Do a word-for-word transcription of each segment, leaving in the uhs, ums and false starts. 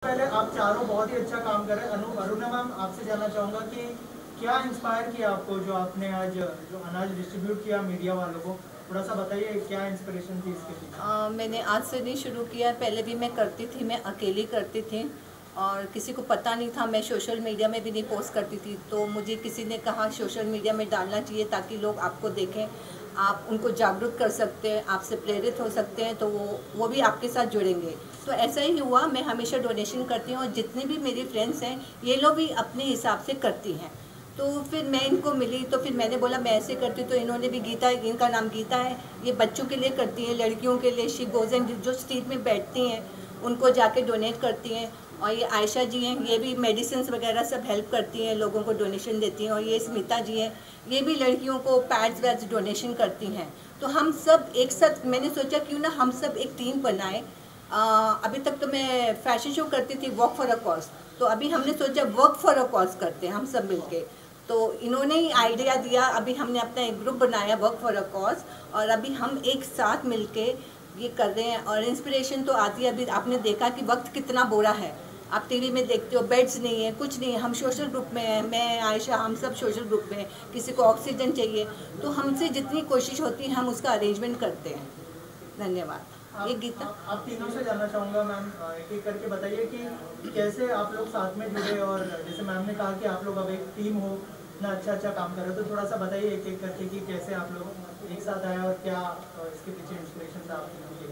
पहले आप चारों बहुत ही अच्छा काम कर रहे हैं। अनु अरुणा मैम, आपसे जानना चाहूँगा कि क्या इंस्पायर किया आपको, जो आपने आज जो अनाज डिस्ट्रीब्यूट किया मीडिया वालों को, थोड़ा सा बताइए क्या इंस्पिरेशन थी इसके पीछे? मैंने आज से नहीं शुरू किया, पहले भी मैं करती थी, मैं अकेली करती थी और किसी को पता नहीं था। मैं सोशल मीडिया में भी नहीं पोस्ट करती थी, तो मुझे किसी ने कहा सोशल मीडिया में डालना चाहिए ताकि लोग आपको देखें, आप उनको जागरूक कर सकते हैं, आपसे प्रेरित हो सकते हैं, तो वो वो भी आपके साथ जुड़ेंगे। तो ऐसा ही हुआ, मैं हमेशा डोनेशन करती हूँ और जितने भी मेरी फ्रेंड्स हैं ये लोग भी अपने हिसाब से करती हैं। तो फिर मैं इनको मिली तो फिर मैंने बोला मैं ऐसे करती हूँ, तो इन्होंने भी, गीता, इनका नाम गीता है, ये बच्चों के लिए करती हैं, लड़कियों के लिए। शी गोज एंड जो स्ट्रीट में बैठती हैं उनको जाके डोनेट करती हैं। और ये आयशा जी हैं, ये भी मेडिसिन वगैरह सब हेल्प करती हैं, लोगों को डोनेशन देती हैं। और ये स्मिता जी हैं, ये भी लड़कियों को पैड्स वैड्स डोनेशन करती हैं। तो हम सब एक साथ, मैंने सोचा क्यों ना हम सब एक टीम बनाए। अभी तक तो मैं फैशन शो करती थी, वर्क फॉर अ कॉज, तो अभी हमने सोचा वर्क फॉर अ कॉज करते हैं हम सब मिलके। तो इन्होंने ही आइडिया दिया, अभी हमने अपना एक ग्रुप बनाया वर्क फॉर अ कॉज, और अभी हम एक साथ मिलके ये कर रहे हैं। और इंस्पिरेशन तो आती है, अभी आपने देखा कि वक्त कितना बुरा है, आप टीवी में देखते हो, बेड्स नहीं है, कुछ नहीं है। हम सोशल ग्रुप में हैं, मैं, आयशा, हम सब सोशल ग्रुप में हैं। किसी को ऑक्सीजन चाहिए तो हमसे जितनी कोशिश होती है हम उसका अरेंजमेंट करते हैं। धन्यवाद। ये गीता, आप, आप तीनों से जानना चाहूँगा मैम, एक एक करके बताइए कि कैसे आप लोग साथ में जुड़े, और जैसे मैम ने कहा कि आप लोग अब एक टीम हो ना, अच्छा अच्छा काम कर रहे हो, तो थोड़ा सा बताइए एक एक करके कि कैसे आप लोग एक साथ आए और क्या इसके पीछे इंस्पिरेशन था आप तीनों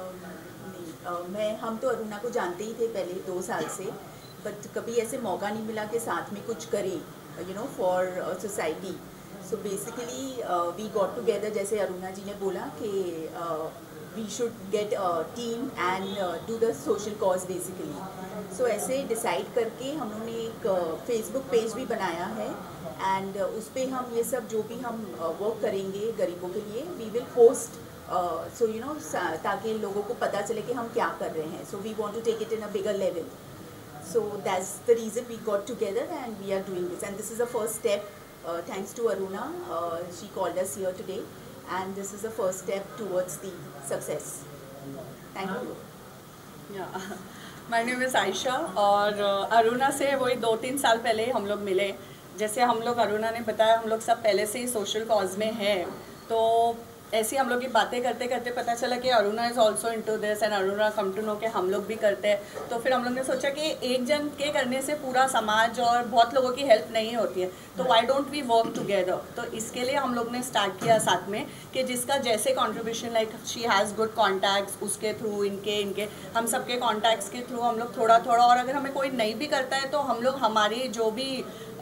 के? मैं हम तो अरुणा को जानते ही थे पहले दो साल से, बट कभी ऐसे मौका नहीं मिला कि साथ में कुछ करें, you know, for society. So basically we got together, जैसे अरुणा जी ने बोला कि we should get a team and do the social cause basically. So ऐसे डिसाइड करके हम लोगों ने एक फेसबुक uh, पेज भी बनाया है, एंड uh, उस पर हम ये सब जो भी हम वर्क uh, करेंगे गरीबों के लिए, we will post, so you know, ताकि लोगों को पता चले कि हम क्या कर रहे हैं। So we want to take it in a bigger level, so that's the reason we got together and we are doing this, and this is the first step, uh, thanks to Aruna. Uh, she called us here today, and this is the first step towards the success. Thank you. Yeah, my name is Aisha, और अरुणा से वही दो तीन साल पहले हम लोग मिले। जैसे हम लोग, अरुणा ने बताया, हम लोग सब पहले से ही सोशल कॉज में हैं, तो ऐसी हम लोग की बातें करते करते पता चला कि Aruna is also into this, and Aruna come to know के हम लोग भी करते हैं। तो फिर हम लोग ने सोचा कि एक जन के करने से पूरा समाज और बहुत लोगों की हेल्प नहीं होती है, तो why don't we work together. तो इसके लिए हम लोग ने स्टार्ट किया साथ में कि जिसका जैसे contribution, like she has good contacts, उसके थ्रू, इनके इनके हम सबके कॉन्टैक्ट्स के थ्रू हम लोग थोड़ा थोड़ा, और अगर हमें कोई नहीं भी करता है तो हम लोग हमारी जो भी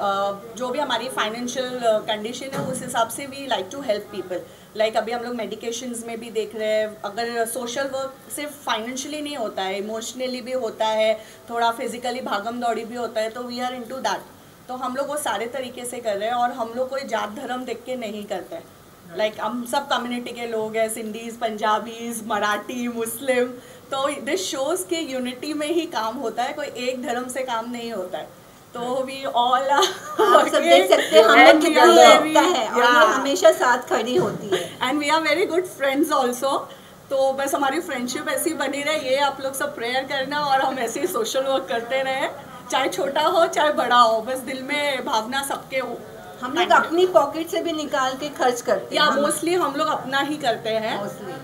जो भी हमारी फाइनेंशियल कंडीशन है उस हिसाब से we like to help people. Like अभी हम लोग मेडिकेशंस में भी देख रहे हैं, अगर सोशल वर्क सिर्फ फाइनेंशियली नहीं होता है, इमोशनली भी होता है, थोड़ा फिजिकली भागम दौड़ी भी होता है, तो वी आर इनटू दैट। तो हम लोग वो सारे तरीके से कर रहे हैं, और हम लोग कोई जात धर्म देख के नहीं करते हैं। लाइक like, हम सब कम्युनिटी के लोग हैं, सिंधीज़, पंजाबीज़, मराठी, मुस्लिम, तो दिस शोज़ के यूनिटी में ही काम होता है, कोई एक धर्म से काम नहीं होता है। तो वी ऑल आप सब देख सकते हैं हम लोग कितनी एकता है, और ये हमेशा साथ खड़ी होती है, and we are very good friends also. तो बस हमारी फ्रेंडशिप ऐसी बनी रहे, ये आप लोग सब प्रेयर करना, और हम ऐसे ही सोशल वर्क करते रहे, चाहे छोटा हो चाहे बड़ा हो, बस दिल में भावना सबके हो। हम लोग अपनी पॉकेट से भी निकाल के खर्च करते हैं, या मोस्टली हम लोग अपना ही करते हैं।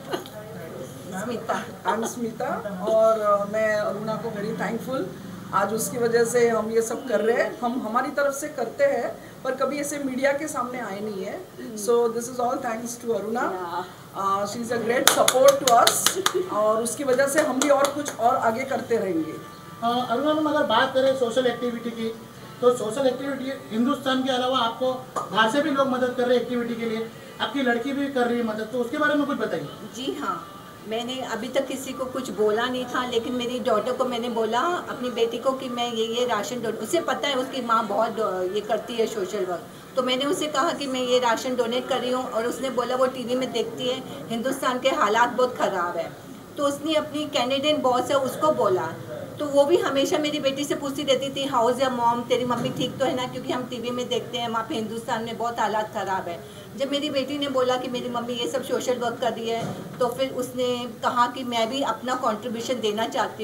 स्मिता, आई एम स्मिता, और uh, मैं अरुणा को वेरी थैंकफुल, आज उसकी वजह से हम ये सब कर रहे हैं। हम हमारी तरफ से करते हैं पर कभी ऐसे मीडिया के सामने आए नहीं है, so this is all thanks to Aruna. She is a great support to us, और उसकी वजह से हम भी और कुछ और आगे करते रहेंगे। अरुणा मैम, अगर बात करें सोशल एक्टिविटी की, तो सोशल एक्टिविटी हिंदुस्तान के अलावा आपको बाहर से भी लोग मदद कर रहे हैं एक्टिविटी के लिए, आपकी लड़की भी कर रही है मदद, तो उसके बारे में कुछ बताइए। जी हाँ, मैंने अभी तक किसी को कुछ बोला नहीं था, लेकिन मेरी डॉटर को मैंने बोला, अपनी बेटी को, कि मैं ये ये राशन डोनेट, उसे पता है उसकी माँ बहुत ये करती है सोशल वर्क, तो मैंने उसे कहा कि मैं ये राशन डोनेट कर रही हूँ, और उसने बोला, वो टीवी में देखती है, हिंदुस्तान के हालात बहुत ख़राब है, तो उसने अपनी कैनेडियन बॉस है उसको बोला, तो वो भी हमेशा मेरी बेटी से पूछती रहती थी, हाउस या मॉम, तेरी मम्मी ठीक तो है ना, क्योंकि हम टीवी में देखते हैं वहाँ पे हिंदुस्तान में बहुत हालात ख़राब है। जब मेरी बेटी ने बोला कि मेरी मम्मी ये सब सोशल वर्क कर रही है, तो फिर उसने कहा कि मैं भी अपना कंट्रीब्यूशन देना चाहती हूँ,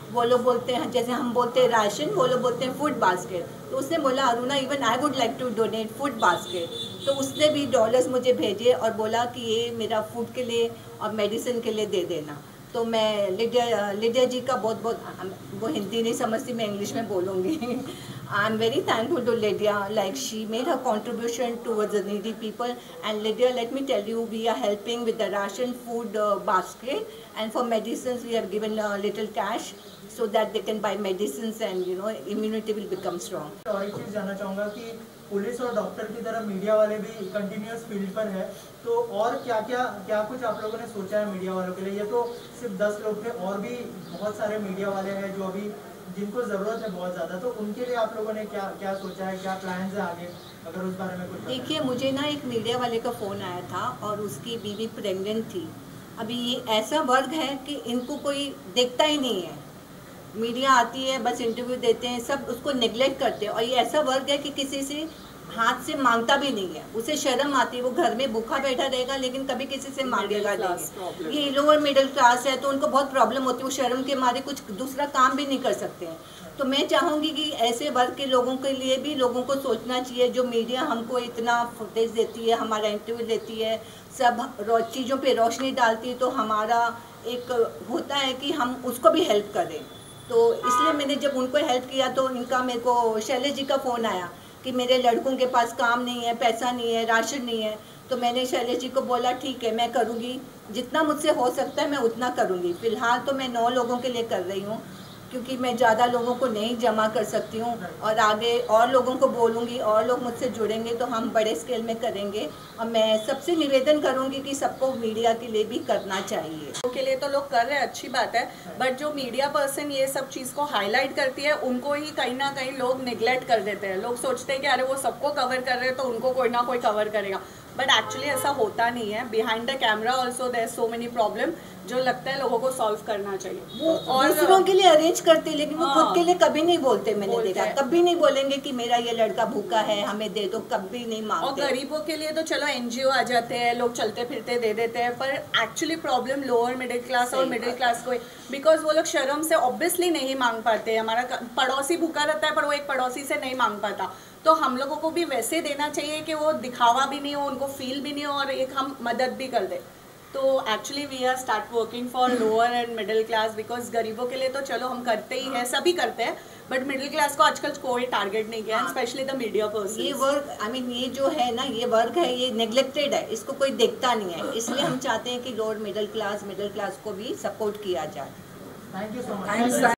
वो लोग बोलते हैं, जैसे हम बोलते हैं राशन, वो लोग बोलते हैं फूड बास्केट। तो उसने बोला Aruna even I would like to donate food basket. तो उसने भी डॉलर्स मुझे भेजे और बोला कि ये मेरा फूड के लिए और मेडिसिन के लिए दे देना। तो मैं लिडिया लिडिया जी का बहुत बहुत, वो हिंदी नहीं समझती, मैं इंग्लिश में बोलूँगी। I am very thankful to Lydia, like she made her contribution towards the needy people. And Lydia, let me tell you, we are helping with the ration food uh, basket, and for medicines we have given a little cash so that they can buy medicines and you know immunity will become strong. और एक चीज़ जानना चाहूँगा कि police और doctor की तरह media वाले भी कंटिन्यूस फील्ड पर है, तो और क्या क्या क्या कुछ आप लोगों ने सोचा है मीडिया वालों के लिए? ये तो सिर्फ दस लोग थे, और भी बहुत सारे मीडिया वाले हैं जो अभी जिनको ज़रूरत है बहुत ज़्यादा, तो उनके लिए आप लोगों ने क्या क्या सोचा है, क्या प्लान्स है आगे, अगर उस बारे में कुछ? देखिए, मुझे ना एक मीडिया वाले का फ़ोन आया था और उसकी बीवी प्रेग्नेंट थी। अभी ये ऐसा वर्ग है कि इनको कोई देखता ही नहीं है, मीडिया आती है बस इंटरव्यू देते हैं, सब उसको नेग्लेक्ट करते हैं। और ये ऐसा वर्ग है कि किसी से हाथ से मांगता भी नहीं है, उसे शर्म आती है, वो घर में भूखा बैठा रहेगा लेकिन कभी किसी से मांगेगा नहीं। ये लोअर मिडिल क्लास है तो उनको बहुत प्रॉब्लम होती है, वो शर्म के मारे कुछ दूसरा काम भी नहीं कर सकते हैं। तो मैं चाहूँगी कि ऐसे वर्ग के लोगों के लिए भी लोगों को सोचना चाहिए, जो मीडिया हमको इतना फुटेज देती है, हमारा इंटरव्यू लेती है, सब चीज़ों पे रोशनी डालती है, तो हमारा एक होता है कि हम उसको भी हेल्प करें। तो इसलिए मैंने जब उनको हेल्प किया तो इनका मेरे को शैलेश जी का फ़ोन आया कि मेरे लड़कों के पास काम नहीं है, पैसा नहीं है, राशन नहीं है। तो मैंने शैलेश जी को बोला ठीक है, मैं करूँगी, जितना मुझसे हो सकता है मैं उतना करूँगी। फ़िलहाल तो मैं नौ लोगों के लिए कर रही हूँ, क्योंकि मैं ज़्यादा लोगों को नहीं जमा कर सकती हूँ, और आगे और लोगों को बोलूँगी, और लोग मुझसे जुड़ेंगे तो हम बड़े स्केल में करेंगे। और मैं सबसे निवेदन करूँगी कि सबको मीडिया के लिए भी करना चाहिए। के लिए तो लोग कर रहे हैं, अच्छी बात है, बट जो मीडिया पर्सन ये सब चीज़ को हाईलाइट करती है उनको ही कहीं ना कहीं लोग निगलेक्ट कर देते हैं। लोग सोचते हैं कि अरे वो सबको कवर कर रहे हैं तो उनको कोई ना कोई कवर करेगा, बट एक्चुअली ऐसा होता नहीं है। Behind the camera also there so many problem जो लगता है लोगों को सॉल्व करना चाहिए। वो और दूसरों के लिए अरेंज करते, लेकिन वो खुद के लिए कभी नहीं बोलते। मैंने देखा, कभी नहीं बोलेंगे कि मेरा ये लड़का भूखा है हमें दे दो, कभी नहीं मांगते। और गरीबों के लिए तो चलो एनजीओ आ जाते हैं, लोग चलते फिरते दे देते हैं, पर actually problem lower middle class और मिडिल क्लास को, बिकॉज वो लोग शर्म से ऑब्वियसली नहीं मांग पाते। हमारा पड़ोसी भूखा रहता है पर वो एक पड़ोसी से नहीं मांग पाता, तो हम लोगों को भी वैसे देना चाहिए कि वो दिखावा भी नहीं हो, उनको फील भी नहीं हो, और एक हम मदद भी कर दे। तो actually we are start working for lower and middle class, because गरीबों के लिए तो चलो हम करते ही हैं, सभी करते हैं, बट मिडिल क्लास को आजकल कोई टारगेट नहीं किया, स्पेशली द मीडिया पर्सन। ये वर्ग, आई मीन ये जो है ना, ये वर्ग है, ये नेग्लेक्टेड है, इसको कोई देखता नहीं है। इसलिए हम चाहते हैं कि lower middle class middle class को भी सपोर्ट किया जाए। Thank you so much.